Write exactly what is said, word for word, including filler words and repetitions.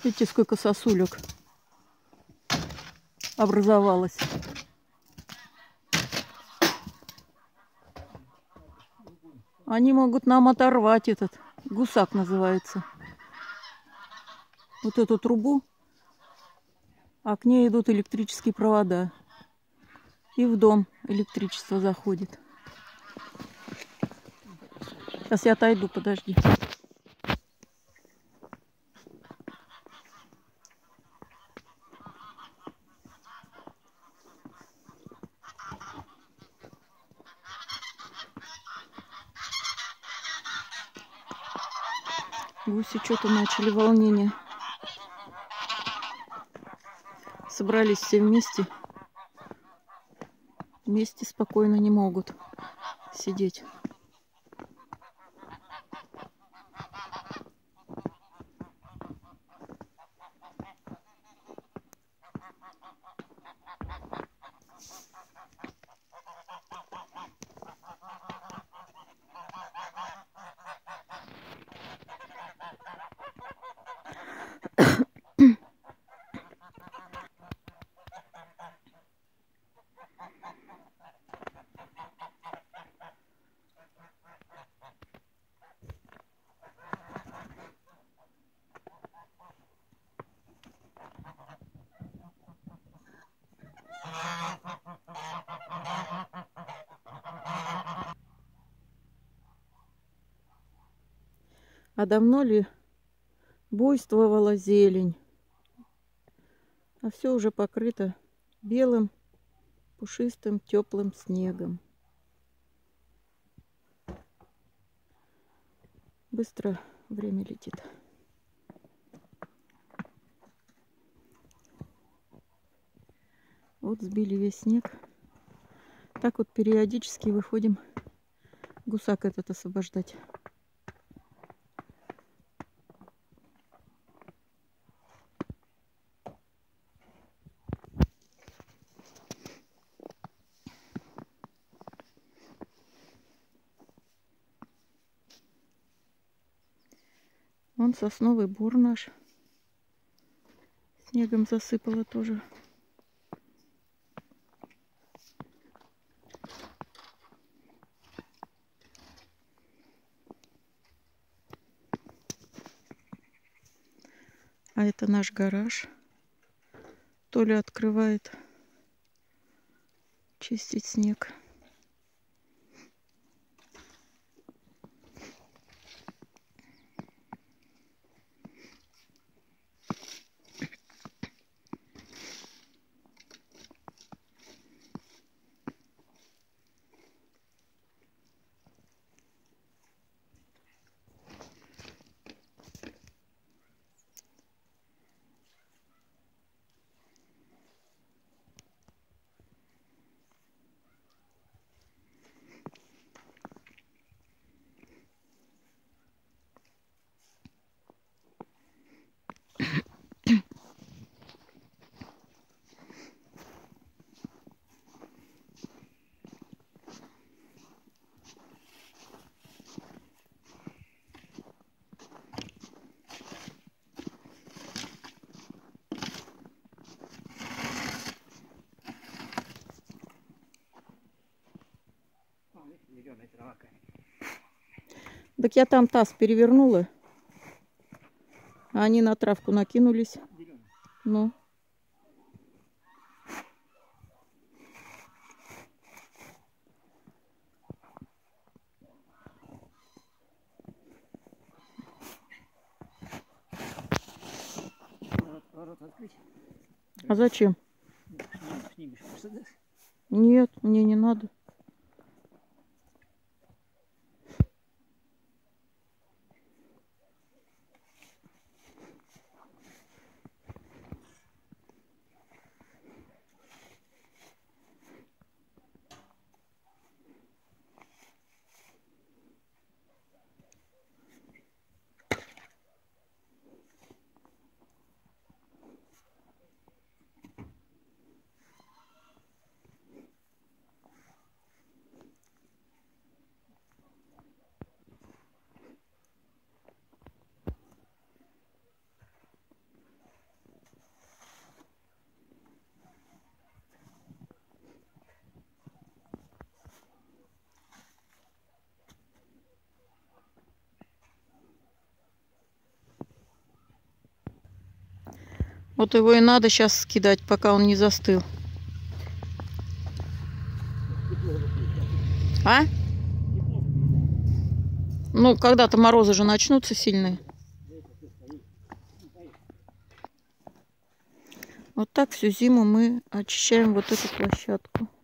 Видите, сколько сосулек образовалось. Они могут нам оторвать этот, гусак называется, вот эту трубу, а к ней идут электрические провода. И в дом электричество заходит. Сейчас я отойду, подожди. Гуси что-то начали волнение. Собрались все вместе. Вместе спокойно не могут сидеть. А давно ли буйствовала зелень? А все уже покрыто белым, пушистым, теплым снегом. Быстро время летит. Вот сбили весь снег. Так вот периодически выходим гусак этот освобождать. Вон сосновый бор наш. Снегом засыпало тоже. А это наш гараж. Толя открывает чистить снег. Так я там таз перевернула, а они на травку накинулись. Ну. А зачем? Нет, мне не надо. Вот его и надо сейчас скидать, пока он не застыл. А? Ну, когда-то морозы же начнутся сильные. Вот так всю зиму мы очищаем вот эту площадку.